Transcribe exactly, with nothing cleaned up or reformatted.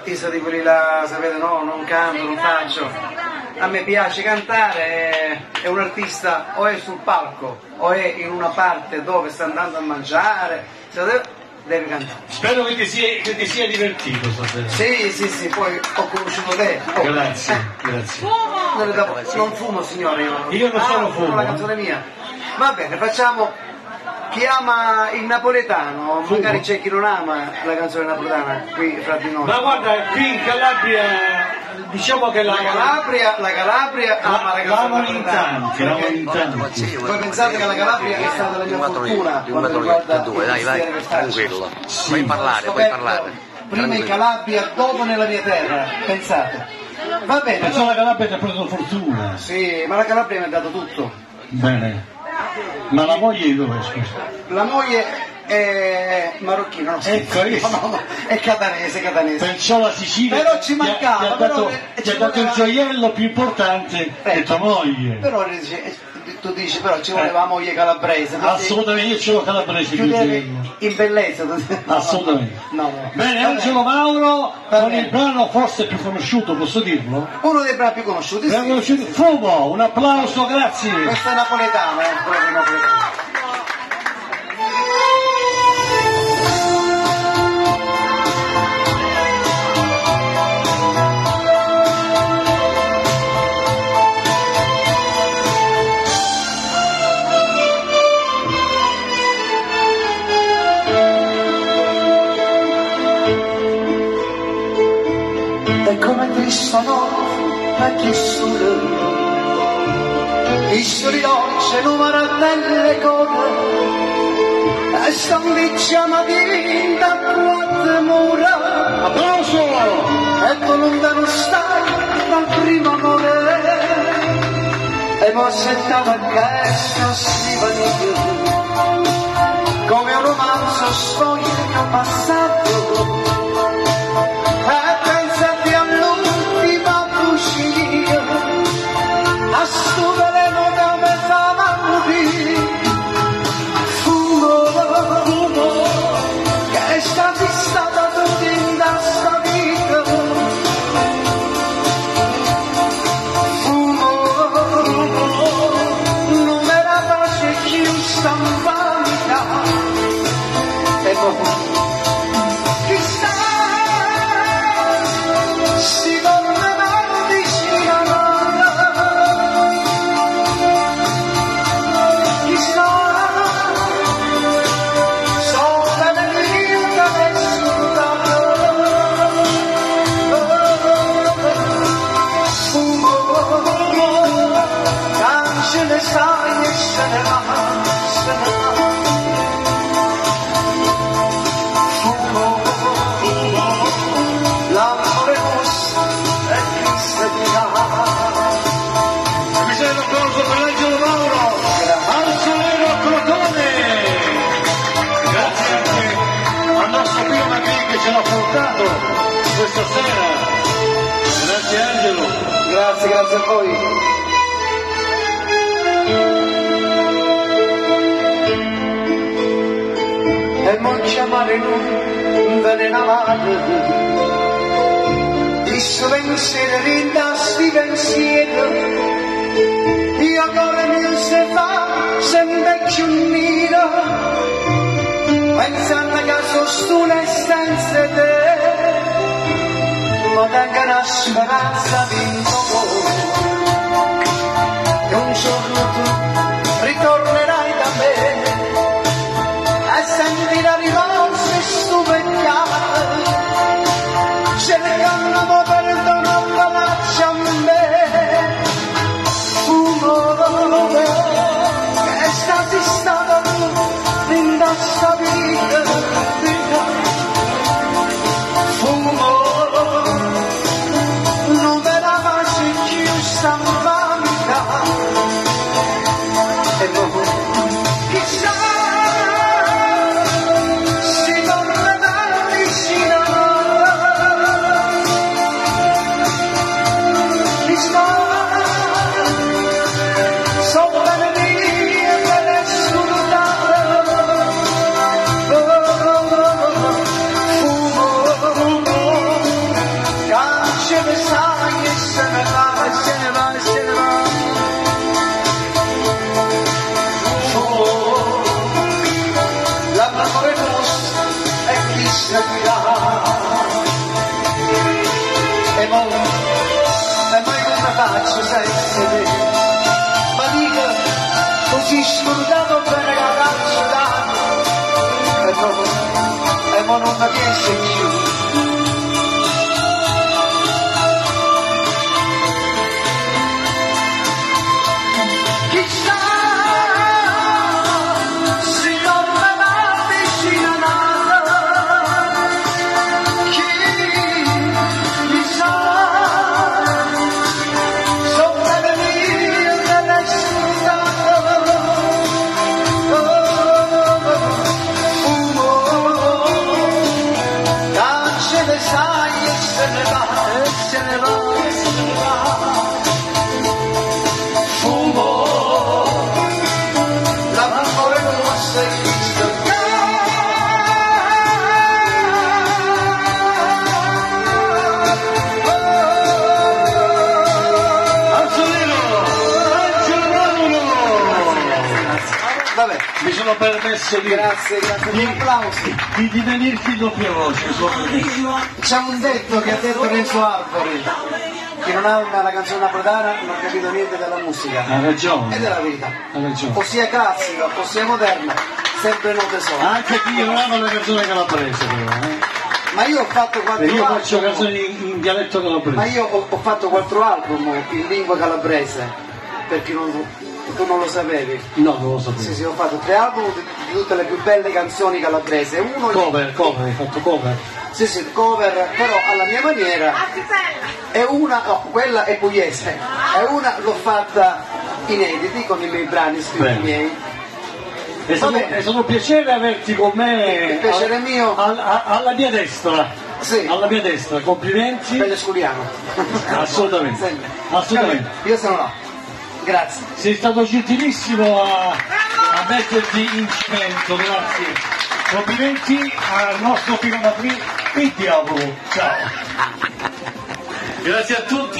artista di quelli là, sapete, no, non canto, non faccio. A me piace cantare, è un artista o è sul palco o è in una parte dove sta andando a mangiare, deve cantare. Spero che ti sia, che ti sia divertito stasera. Sì, sì, sì, poi ho conosciuto te. Oh. Grazie, grazie. Non, non fumo, signore. Io, io non ah, sono fumo. La canzone mia. Va bene, facciamo. Chi ama il napoletano, fumo. Magari c'è chi non ama la canzone napoletana qui fra di noi. Ma guarda, qui in Calabria, diciamo che la, la Calabria, la Calabria la, ama la canzone napoletana. In tanti, lavano in tanti. Voi pensate che la Calabria è stata la mia fortuna quando riguarda due, dai, vai, tranquillo. Sì, puoi parlare, puoi parlare. Prima in Calabria, dopo nella mia terra, pensate. Va bene. Perciò la Calabria ti ha preso fortuna. Sì, ma la Calabria mi ha dato tutto. Bene. Ma la moglie di dove, scusa? La moglie è marocchina, no? Ecco, no, no, no, è catanese, catanese. Perciò la Sicilia però ci mancava, ti ha, ti ha dato, ti ha dato il gioiello più importante che tua moglie. Però tu dici, però ci voleva la moglie calabrese. Assolutamente, io ce l'ho calabrese. In bellezza. No, assolutamente. No, no. Bene, Angelo Mauro con il brano forse più conosciuto, posso dirlo? Uno dei brani più conosciuti. Sì, conosciuti. Sì, sì. Fumo, un applauso, grazie. Questo è napoletano, eh, proprio napoletano. E come Cristo no, a chi solo i soli dolce numero delle cose e stambicciamo di da quattro mura. Applauso! E tu lontano stai dal primo amore e mo settava che si vaniglia come un romanzo storia che ho passato. A sto veleno che mi fa morire, fumo, fumo, che è stata stata tutta in sta vita. Fumo, fumo, non me la pace più stampata. E poi, chissà, si torna ce l'ha portato questa sera. Grazie Angelo. Grazie, grazie a voi. E non chiamare noi invelenamati, il suo pensiero rindasti pensiero, io ancora mi se fa sempre più nero, pensando che sono un'essenza te, ma tengo una speranza di nuovo, che un giorno tu ritornerai da me, e sentirai rimorsi stupecchiati, cercando perdono palazzo a me, fumo, che è stati stato tu in questa vita, fumo, non me la faccio più stampata, scordato bene che la città e dopo e mo non la riesce più. Chissà se non me la vicina nata, chi sa sopra le mie delle città. Sai e se ne va, e se ne va, e se ne va. Fumo, l'amore non si è visto. Vabbè, Mi sono permesso di, grazie, grazie, di, di applausi. di divenirti in doppia voce. solo- C'è un detto che ha detto Renzo Arbori, chi non ama la canzone napoletana non ha capito niente della musica. Ha ragione. Ed è la verità. Ha ragione. O sia classica, o sia moderna, sempre note sono. Anche chi non ama le canzoni calabrese però, eh. Ma io ho fatto quattro E io faccio album, canzoni in, in dialetto ma calabrese. io ho, ho fatto quattro album in lingua calabrese, perché non, tu non lo sapevi. No, non lo sapevo. Sì, sì, ho fatto tre album di, di tutte le più belle canzoni calabrese. Uno Cover, cover, hai fatto cover. Sì, sì, cover, però alla mia maniera. E una, no, quella è pugliese. E una l'ho fatta inediti con i miei brani scritti Bene. miei. È stato, Va bene. è stato un piacere averti con me. Il piacere è mio. al- a- alla mia destra. Sì. Alla mia destra, complimenti. Pelle sculiano. Assolutamente. Sempre. Assolutamente. Io sono là. Grazie. Sei stato gentilissimo a, a metterti in cemento, grazie. Complimenti al nostro Pino Madrid, il diavolo. Ciao. Grazie a tutti.